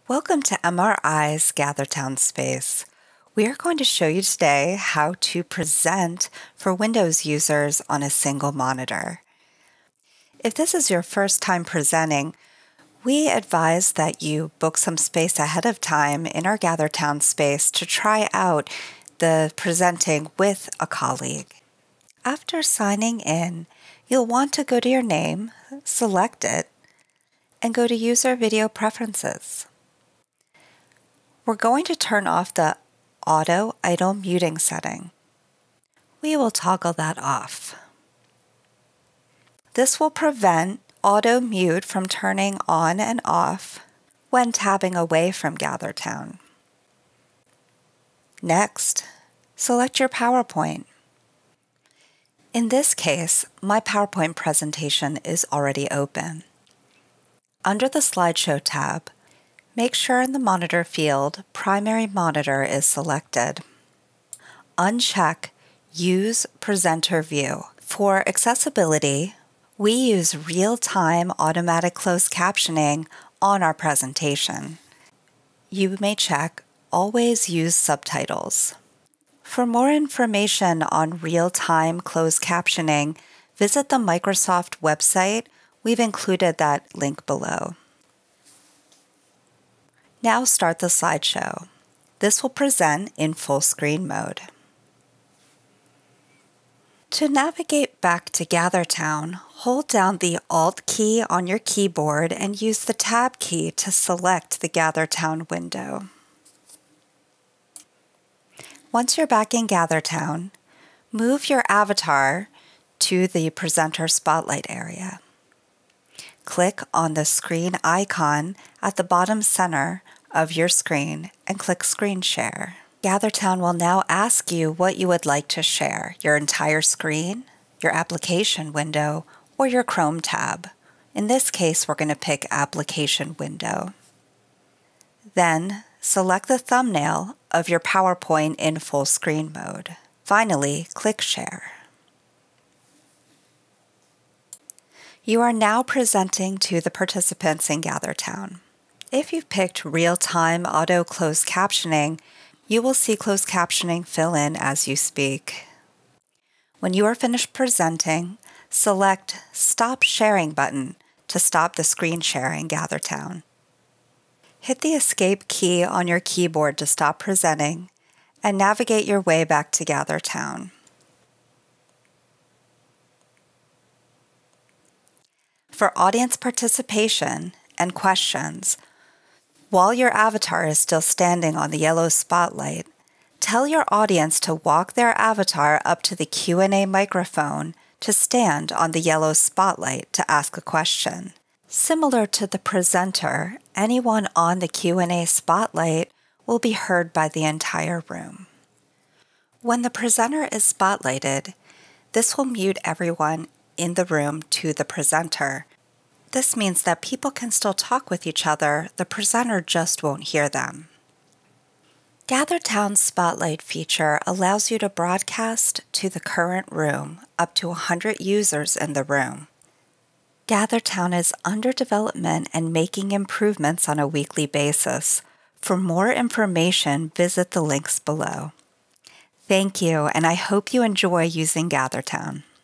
Welcome to MRI's Gather.Town space. We are going to show you today how to present for Windows users on a single monitor. If this is your first time presenting, we advise that you book some space ahead of time in our Gather.Town space to try out the presenting with a colleague. After signing in, you'll want to go to your name, select it, and go to User Video Preferences. We're going to turn off the Auto Idle Muting setting. We will toggle that off. This will prevent auto mute from turning on and off when tabbing away from Gather.Town. Next, select your PowerPoint. In this case, my PowerPoint presentation is already open. Under the Slideshow tab, make sure in the Monitor field, Primary Monitor is selected. Uncheck Use Presenter View. For accessibility, we use real-time automatic closed captioning on our presentation. You may check Always Use Subtitles. For more information on real-time closed captioning, visit the Microsoft website. We've included that link below. Now start the slideshow. This will present in full screen mode. To navigate back to Gather.Town, hold down the Alt key on your keyboard and use the Tab key to select the Gather.Town window. Once you're back in Gather.Town, move your avatar to the Presenter Spotlight area. Click on the screen icon at the bottom center of your screen and click Screen Share. Gather.Town will now ask you what you would like to share, your entire screen, your application window, or your Chrome tab. In this case, we're going to pick Application Window. Then, select the thumbnail of your PowerPoint in full screen mode. Finally, click Share. You are now presenting to the participants in Gather.Town. If you've picked Real-Time Auto Closed Captioning, you will see closed captioning fill in as you speak. When you are finished presenting, select Stop Sharing button to stop the screen share in Gather.Town. Hit the Escape key on your keyboard to stop presenting and navigate your way back to Gather.Town. For audience participation and questions, while your avatar is still standing on the yellow spotlight, tell your audience to walk their avatar up to the Q&A microphone to stand on the yellow spotlight to ask a question. Similar to the presenter, anyone on the Q&A spotlight will be heard by the entire room. When the presenter is spotlighted, this will mute everyone in the room to the presenter. This means that people can still talk with each other, the presenter just won't hear them. Gather.Town's Spotlight feature allows you to broadcast to the current room up to 100 users in the room. Gather.Town is under development and making improvements on a weekly basis. For more information, visit the links below. Thank you, and I hope you enjoy using Gather.Town.